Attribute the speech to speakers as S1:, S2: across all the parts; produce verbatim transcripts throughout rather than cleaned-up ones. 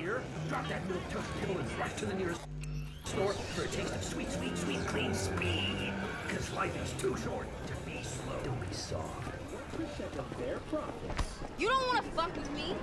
S1: here. Drop that milk toast kibble and rush to the nearest store for a taste of sweet, sweet, sweet, clean speed. Because life is too short to be slow. Don't be soft.
S2: one percent of their profits.
S3: You don't want to fuck with me?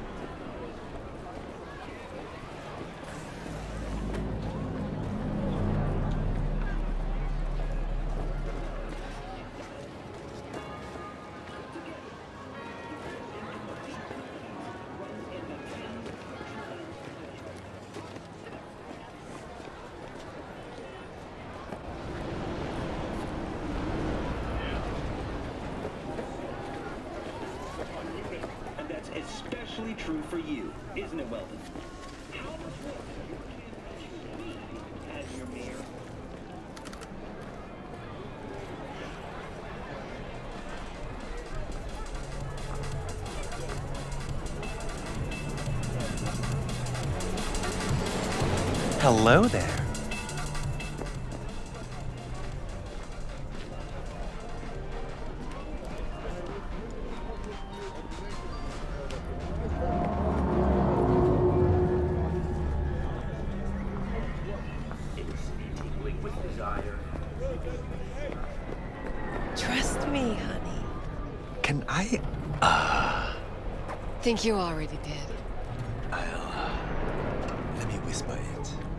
S2: Especially true for you, isn't it, Weldon? How much more your campaign me as your mayor?
S4: Hello there.
S3: Trust me, honey.
S4: Can I, uh...
S3: Think you already did.
S4: I'll, uh... Let me whisper it.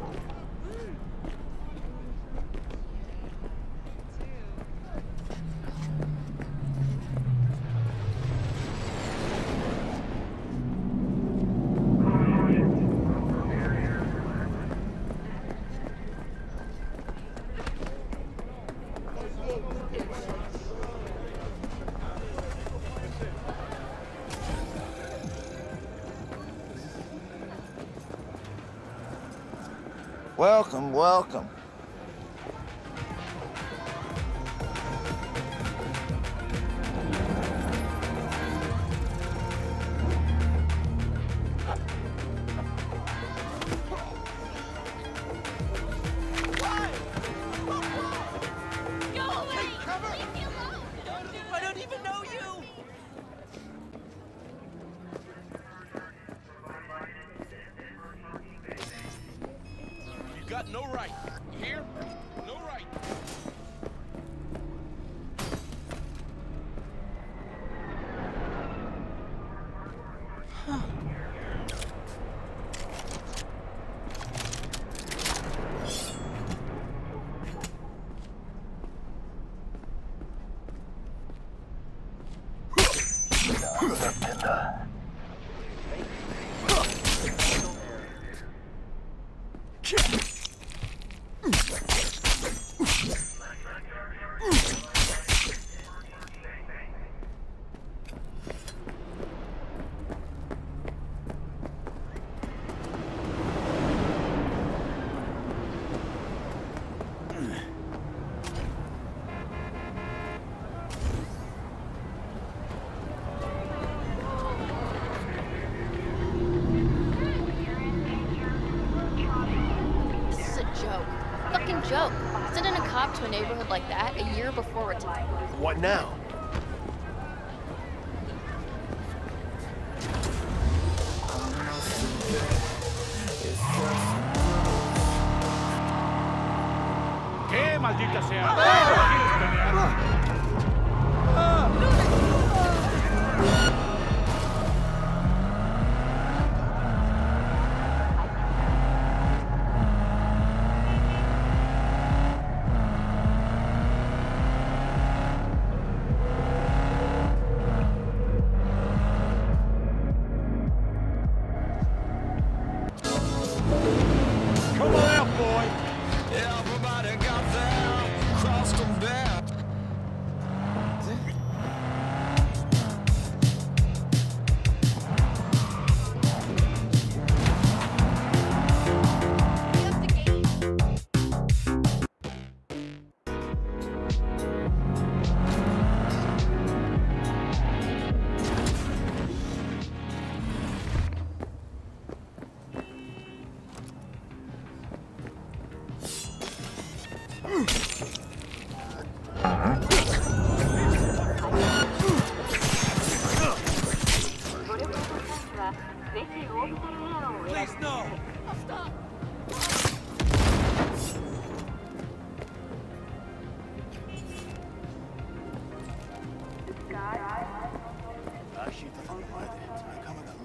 S5: Welcome, welcome.
S1: I don't even know you! You got no right. You hear? No right. Huh.
S3: Joke. Sending a cop to a neighborhood like that a year before retirement.
S4: What now?
S1: ¿Qué maldita sea? ¿Quieres pelear?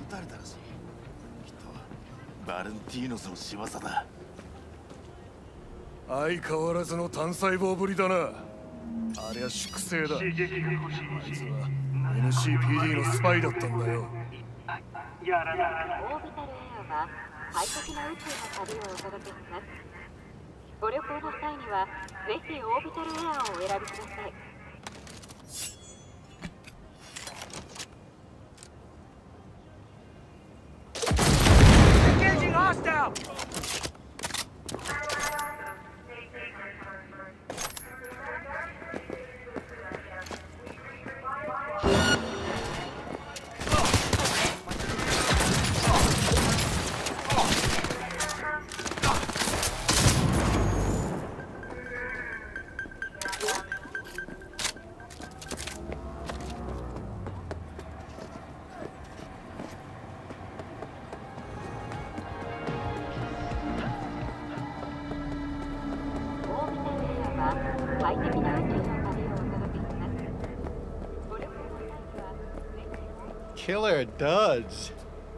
S4: たれたらしい。きっとバレンティーノスの仕業だ。
S6: 相変わらずの単細胞ぶりだな。ありゃ粛清だ。あいつは エヌシーピーディー のスパイだったんだよ。
S7: オービタルエアは快適な宇宙の旅をお届けします。ご旅行の際にはぜひオービタルエアをお選びください。
S1: Engaging hostile!
S8: Killer duds.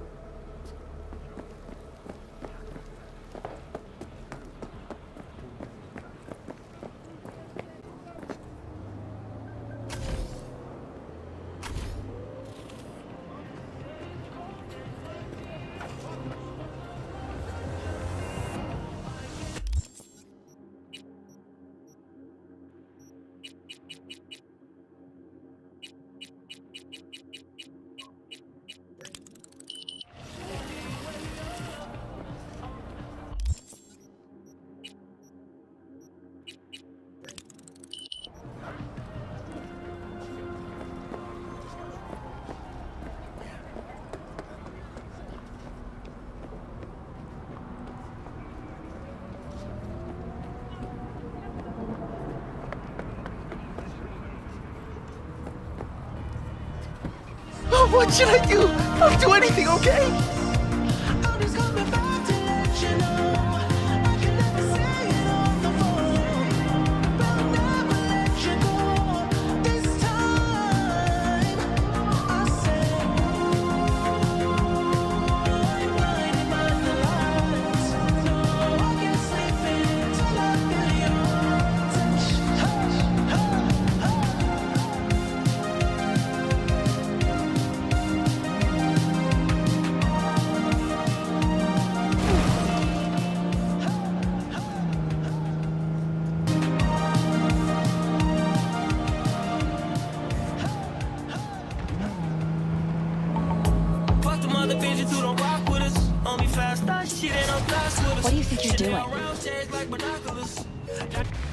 S4: What should I do? I'll do anything, okay?
S9: I'm just coming back to let you know I can never say it on the phone, but I'll never let you go. This time I said I'm blinded by the lights. No, I can't sleep until I feel your touch. Oh, oh, oh.
S7: What do you think you're doing?